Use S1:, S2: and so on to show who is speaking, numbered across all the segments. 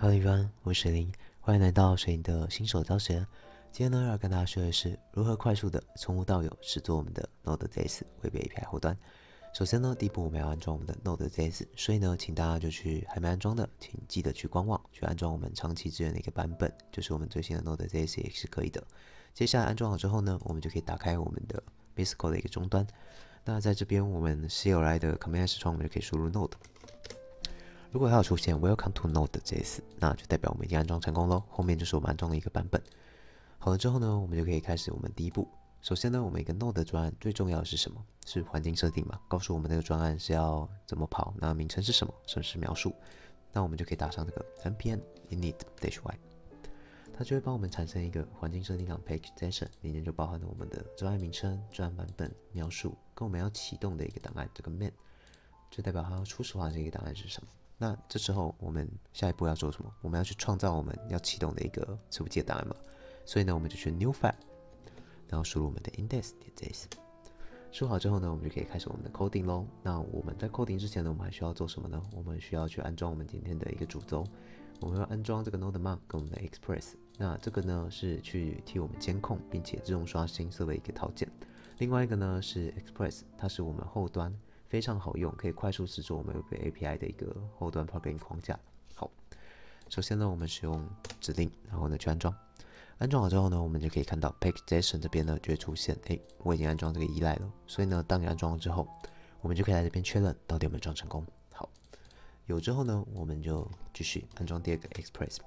S1: Hello everyone，我是水灵，欢迎来到水灵的新手教学。今天呢，要跟大家说的是如何快速的从无到有实做我们的 Node.js Web API 后端。首先呢，第一步我们要安装我们的 Node.js，所以呢，请大家就去还没安装的，请记得去官网去安装我们长期支援的一个版本，就是我们最新的 Node.js 也是可以的。接下来安装好之后呢，我们就可以打开我们的 Bisco 的一个终端。那在这边我们 CLI 的 command 视窗，我们就可以输入 Node。如果还有出现 Welcome to Node.js， 那就代表我们已经安装成功咯。后面就是我们安装的一个版本。好了之后呢，我们就可以开始我们第一步。首先呢，我们一个 Node 专案最重要的是什么？是环境设定嘛，告诉我们这个专案是要怎么跑，那名称是什么，什么是描述。那我们就可以打上这个 npm init-y， 它就会帮我们产生一个环境设定档 page.json， 里面就包含了我们的专案名称、专案版本、描述，跟我们要启动的一个档案，这个 main， 就代表它要初始化这个档案是什么。那这时候我们下一步要做什么？我们要去创造我们要启动的一个伺服器的档案嘛。所以呢，我们就去 new file， 然后输入我们的 index.js。输入好之后呢，我们就可以开始我们的 coding 咯。那我们在 coding 之前呢，我们还需要做什么呢？我们需要去安装我们今天的一个主轴。我们要安装这个 node-mount 跟我们的 express。那这个呢是去替我们监控并且自动刷新设备一个套件。另外一个呢是 express， 它是我们后端非常好用，可以快速实做我们 Web API 的一个后端 plugin 框架。好，首先呢，我们使用指令，然后呢去安装。安装好之后呢，我们就可以看到 page.json 这边呢就会出现，我已经安装这个依赖了。所以呢，当你安装了之后，我们就可以在这边确认到底有没有装成功。好，有之后呢，我们就继续安装第二个 express。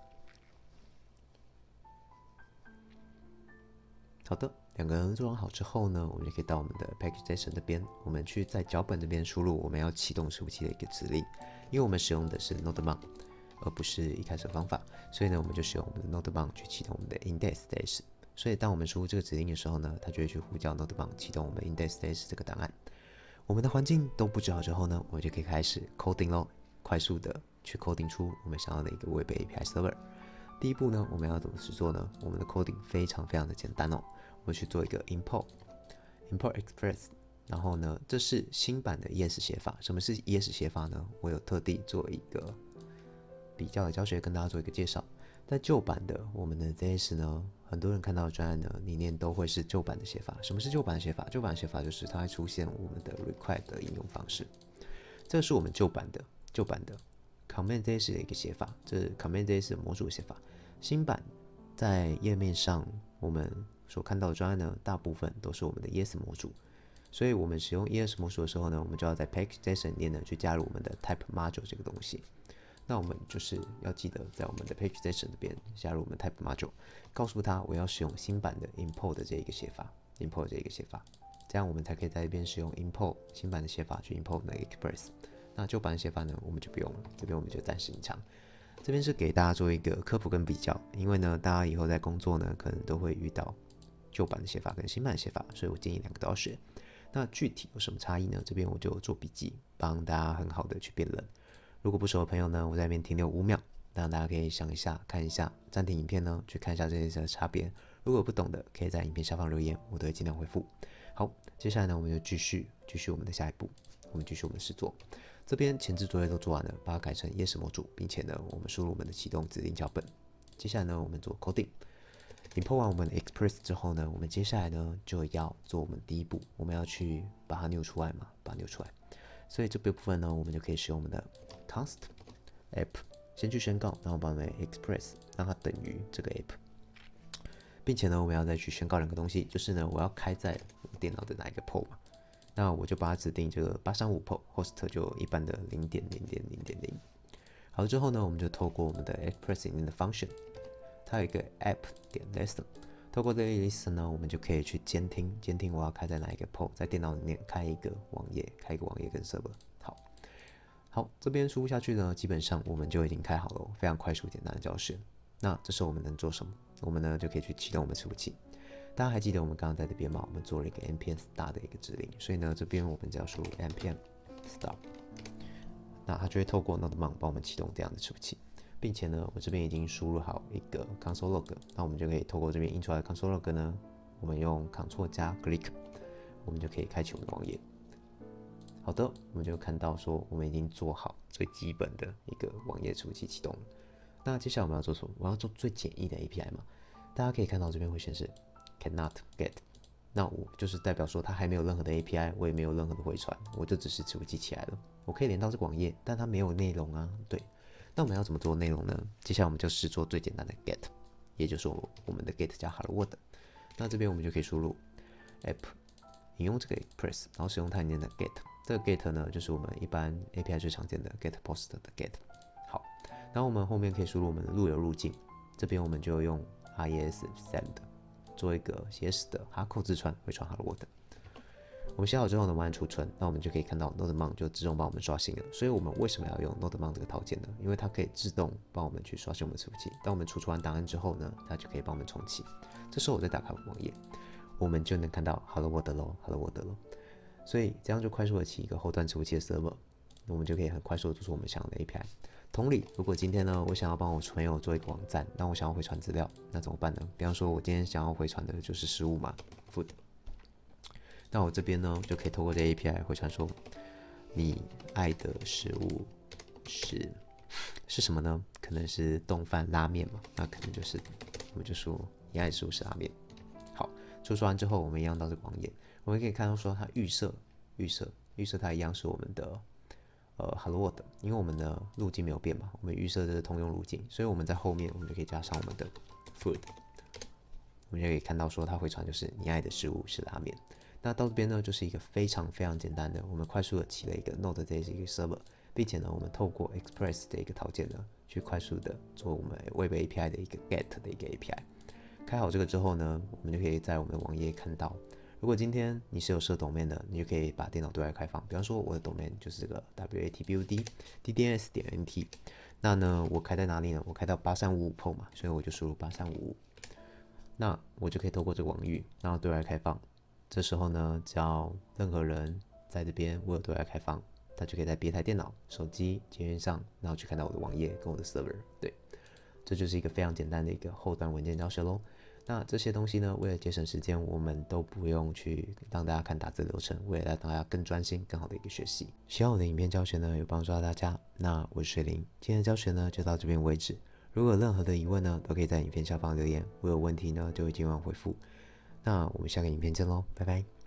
S1: 好的，两个人装好之后呢，我们就可以到我们的 page.json 这边，我们去在脚本这边输入我们要启动伺服器的一个指令，因为我们使用的是 node-mount， 而不是一开始的方法，所以呢，我们就使用我们的 node-mount 去启动我们的 index.js。所以当我们输入这个指令的时候呢，它就会去呼叫 node-mount 启动我们 index.js 这个档案。我们的环境都布置好之后呢，我们就可以开始 coding 咯，快速的去 coding 出我们想要的一个 Web API Server。第一步呢，我们要怎么去做呢？我们的 coding 非常的简单哦。我们去做一个 import express， 然后呢，这是新版的 ES 写法。什么是 ES 写法呢？我有特地做一个比较的教学，跟大家做一个介绍。在旧版的我们的 JS 呢，很多人看到的专案呢，里面都会是旧版的写法。什么是旧版的写法？旧版的写法就是它会出现我们的 require 的应用方式。这是我们旧版的 command JS 的一个写法，这是 command JS 的模组的写法。新版在页面上我们所看到的专案呢，大部分都是我们的 ES 模组，所以我们使用 ES 模组的时候呢，我们就要在 page.json 里面呢去加入我们的 type module 这个东西。那我们就是要记得在我们的 page.json 这边加入我们 type module， 告诉他我要使用新版的 import 的这一个写法，这样我们才可以在这边使用 import 新版的写法去 import 那个 express。那旧版的写法呢，我们就不用了，这边我们就暂时隐藏。这边是给大家做一个科普跟比较，因为呢，大家以后在工作呢，可能都会遇到旧版的写法跟新版的写法，所以我建议两个都要学。那具体有什么差异呢？这边我就做笔记，帮大家很好的去辨认。如果不熟的朋友呢，我在那边停留5秒，让大家可以想一下、看一下，暂停影片呢，去看一下这些的差别。如果不懂的，可以在影片下方留言，我都会尽量回复。好，接下来呢，我们就继续我们的下一步，我们继续我们的实作。这边前置作业都做完了，把它改成 ES 模组，并且呢，我们输入我们的启动指令脚本。接下来呢，我们做 coding。import 完我们的 express 之后呢，我们接下来呢就要做我们第一步，我们要去把它扭出来嘛，所以这部分呢，我们就可以使用我们的 const app 先去宣告，然后把我们的 express 让它等于这个 app， 并且呢，我们要再去宣告两个东西，就是呢，我要开在我电脑的哪一个 port 嘛。那我就把它指定这个835 port host 就一般的 0.0.0.0。好了之后呢，我们就透过我们的 express 里面的 function， 它有一个 app.listen， 透过这个 listen 呢，我们就可以去监听我要开在哪一个 port， 在电脑里面开一个网页跟 server。好，这边输入下去呢，基本上我们就已经开好了，非常快速简单的教学。那这时候我们能做什么？我们呢就可以去启动我们伺服器。大家还记得我们刚刚在这边吗？我们做了一个 npm start 的一个指令，所以呢，这边我们只要输入 npm start， 那它就会透过 node-mount 帮我们启动这样的伺服器，并且呢，我这边已经输入好一个 console log， 那我们就可以透过这边印出来的 console log 呢，我们用 Ctrl 加 click， 我们就可以开启我们的网页。好的，我们就看到说我们已经做好最基本的一个网页伺服器启动了。 那接下来我们要做什么？我要做最简易的 API 嘛。大家可以看到这边会显示 cannot get， 那我就是代表说它还没有任何的 API， 我也没有任何的回传，我就只是伺服器起来了。我可以连到这个网页，但它没有内容啊。对，那我们要怎么做内容呢？接下来我们就试做最简单的 get， 也就是我们的 get 加 hello world。那这边我们就可以输入 app， 引用这个 express， 然后使用它里面的 get。这个 get 呢，就是我们一般 API 最常见的 get post 的 get。好，然后我们后面可以输入我们的路由路径，这边我们就用 res send 做一个写死的哈扣字串回传 hello world。我们写好之后呢，我们按储存，那我们就可以看到 NodeMon 就自动帮我们刷新了。所以我们为什么要用 NodeMon 这个套件呢？因为它可以自动帮我们去刷新我们的伺服器。当我们储存完档案之后呢，它就可以帮我们重启。这时候我再打开网页，我们就能看到 Hello World 咯 ，Hello World 咯。所以这样就快速的起一个后端伺服器的 server， 我们就可以很快速的做出我们想要的 API。同理，如果今天呢，我想要帮我朋友做一个网站，那我想要回传资料，那怎么办呢？比方说，我今天想要回传的就是食物嘛 ，food。那我这边呢，就可以透过这 API 回传说，你爱的食物是什么呢？可能是冻饭拉面嘛，那可能就是我们就说你爱的食物是拉面。好，输出完之后，我们一样到这个网页，我们可以看到说它预设它一样是我们的Hello World， 因为我们的路径没有变嘛，我们预设的是通用路径，所以我们在后面我们就可以加上我们的 food， 我们就可以看到说它回传就是你爱的食物是拉面。那到这边呢，就是一个非常简单的，我们快速的起了一个 Node 这一个 server， 并且呢，我们透过 Express 的一个套件呢，去快速的做我们 Web API 的一个 Get 的一个 API。开好这个之后呢，我们就可以在我们的网页看到，如果今天你是有设 domain 的，你就可以把电脑对外开放。比方说我的 domain 就是这个 WATBUD DDNS.NT， 那呢，我开在哪里呢？我开到8355 PO 嘛，所以我就输入8355，那我就可以透过这个网域，然后对外开放。这时候呢，只要任何人在这边我有对外开放，他就可以在别台电脑、手机、捷运上，然后去看到我的网页跟我的 server。对，这就是一个非常简单的一个后端文件教学咯。那这些东西呢，为了节省时间，我们都不用去让大家看打字流程，为了让大家更专心、更好的一个学习。希望我的影片教学呢有帮助到大家。那我是水灵，今天的教学呢就到这边为止。如果有任何的疑问呢，都可以在影片下方留言，我有问题呢就会尽量回复。那我们下个影片见喽，拜拜。